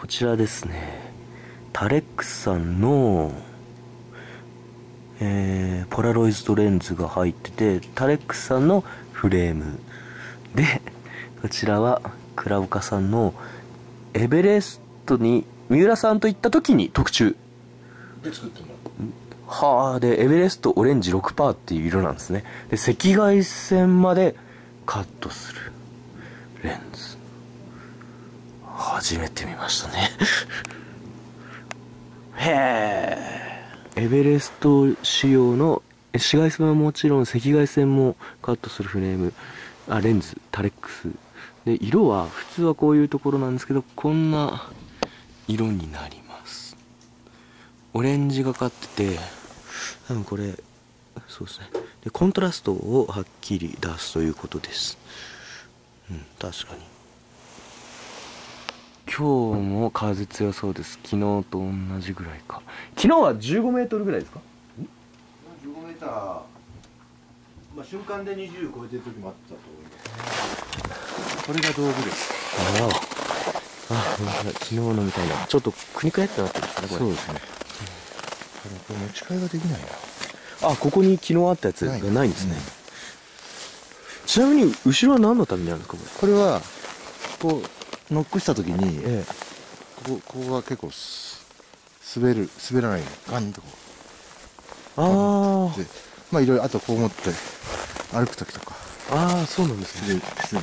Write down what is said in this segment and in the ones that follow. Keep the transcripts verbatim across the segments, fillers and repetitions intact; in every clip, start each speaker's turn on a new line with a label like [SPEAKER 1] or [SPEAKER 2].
[SPEAKER 1] こちらですね、タレックスさんの、えー、ポラロイズドレンズが入ってて、タレックスさんのフレームで、こちらはクラブカさんのエベレストに三浦さんと行った時に特注
[SPEAKER 2] で作ってもらう。
[SPEAKER 1] はあ。でエベレストオレンジ ろくパーセント っていう色なんですね。で赤外線までカットするレンズ、初めて見ましたねへえ。エベレスト仕様の紫外線はもちろん赤外線もカットするフレーム、あレンズタレックスで、色は普通はこういうところなんですけど、こんな色になります。オレンジがかってて、多分これそうですね。でコントラストをはっきり出すということです。うん、確かに今日も風強そうです。昨日と同じぐらいか。昨日はじゅうごメートルぐらいですか。
[SPEAKER 2] じゅうごメーター、まあ瞬間でにじゅう超えてる時もあったと思います。これが道具です。
[SPEAKER 1] ああ、本当だ。昨日のみたいなちょっとくにくねってなってますね、これ。
[SPEAKER 2] そうですね。これ持ち替えができない
[SPEAKER 1] な。あ、ここに昨日あったやつがないんですね。うん、ちなみに後ろは何のためにあるんですか、これ。
[SPEAKER 2] これはこうノックした時に、
[SPEAKER 1] ええ、
[SPEAKER 2] ここここが結構滑る滑らないようにガンとこう。
[SPEAKER 1] ああ。
[SPEAKER 2] で、まあいろいろあとこう持って歩く時とか。
[SPEAKER 1] ああ、そうなんですね。
[SPEAKER 2] する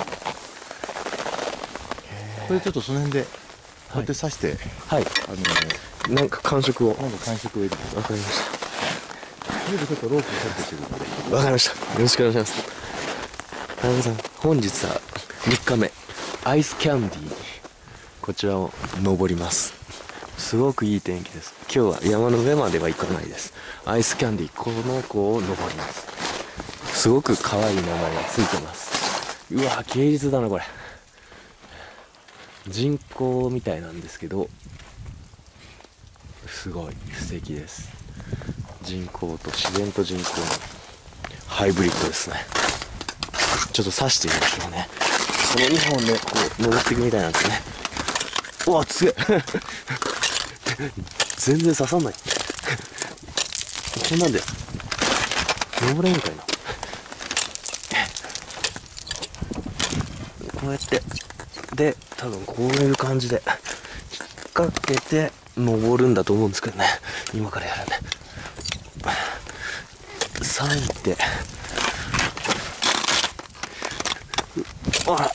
[SPEAKER 2] これちょっとその辺でこうやって刺して、
[SPEAKER 1] はい、
[SPEAKER 2] あの
[SPEAKER 1] なんか感触を。
[SPEAKER 2] なんか感触を入れて。
[SPEAKER 1] わかりまし
[SPEAKER 2] それでちょっとロープをセットしてくるので。
[SPEAKER 1] た。わかりました。よろしくお願いします。田中さん、本日はみっかめ、アイスキャンディー、こちらを登ります。すごくいい天気です。今日は山の上までは行かないです。アイスキャンディー、この子を登ります。すごく可愛い名前がついてます。うわ、芸術だなこれ。人工みたいなんですけど、すごい素敵です。人工と自然と人工のハイブリッドですね。ちょっと刺してみましょうね。このにほんでこう登っていくみたいなんですね。うわ、すげえ全然刺さんないこんなんで登れんかいな。こうやってで、多分こういう感じで引っ掛けて登るんだと思うんですけどね。今からやるんで裂いて、あら、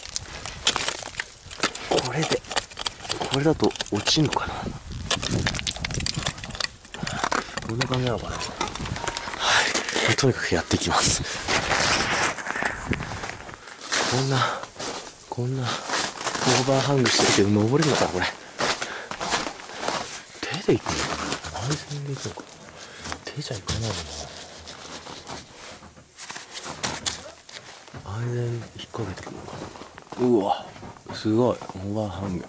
[SPEAKER 1] これでこれだと落ちんのかな。こんな感じなのかな。はい、とにかくやっていきます。こんなこんなオーバーハングしてるけど登れるのかなこれ。手で行くのかな、内線で行くのかな。手じゃ行かないのかな。安全引っ掛けてくるのかな。うわ、すごいオーバーハング。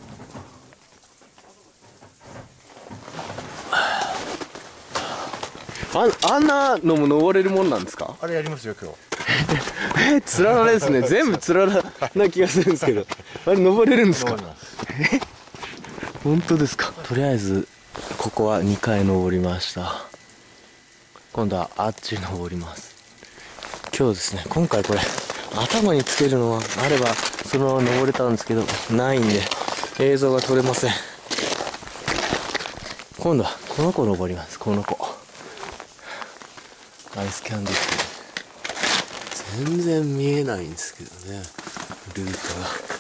[SPEAKER 1] あ, あんなのも登れるもんなんですか。
[SPEAKER 2] あれやりますよ今日
[SPEAKER 1] え、つららですね。全部つららな気がするんですけどあれ登れるんですか。え、本当ですか。とりあえずここはにかい登りました。今度はあっち登ります。今日ですね、今回これ頭につけるのはあればそのまま登れたんですけど、ないんで映像が撮れません。今度はこの子登ります。この子アイスキャンディー。全然見えないんですけどね、ルートが。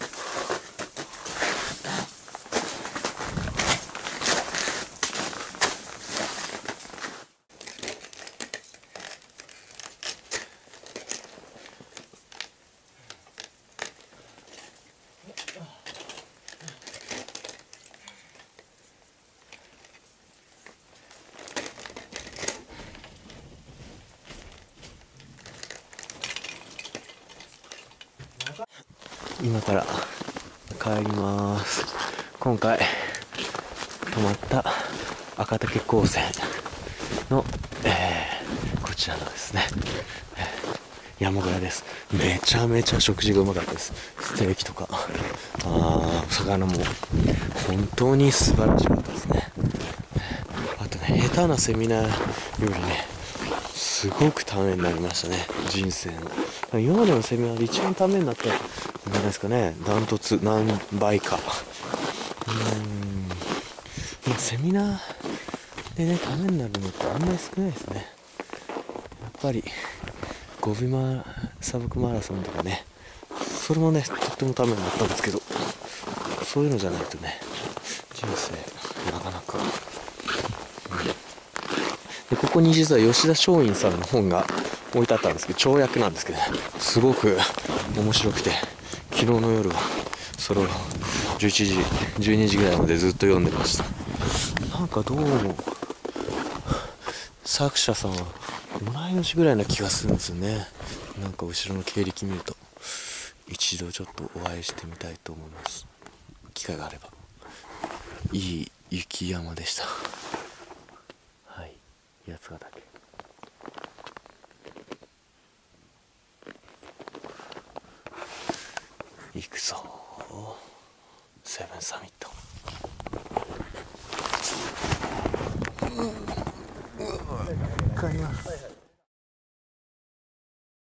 [SPEAKER 1] 今から帰ります。今回泊まった赤岳高専の、えー、こちらのですね、えー、山小屋です。めちゃめちゃ食事がうまかったです。ステーキとかあー魚も本当に素晴らしかったですね。あとね、下手なセミナーよりねすごくためになりましたね、人生の。今までのセミナーで一番ためになったんじゃないですかね。ダントツ何倍か。うーん、まあ、セミナーでねためになるのってあんまり少ないですね。やっぱりゴビマ砂漠マラソンとかね、それもねとってもためになったんですけど、そういうのじゃないとね人生なかなか、うん、でここに実は吉田松陰さんの本が置いてあったんですけど、跳躍なんですけど、ね、すごく面白くて、昨日の夜はそれをじゅういちじじゅうにじぐらいまでずっと読んでました。なんかどうも作者さんは同い年ぐらいな気がするんですよね。なんか後ろの経歴見ると、一度ちょっとお会いしてみたいと思います、機会があれば。いい雪山でした。はい、八ヶ岳。行くぞセブンサミット。帰ります。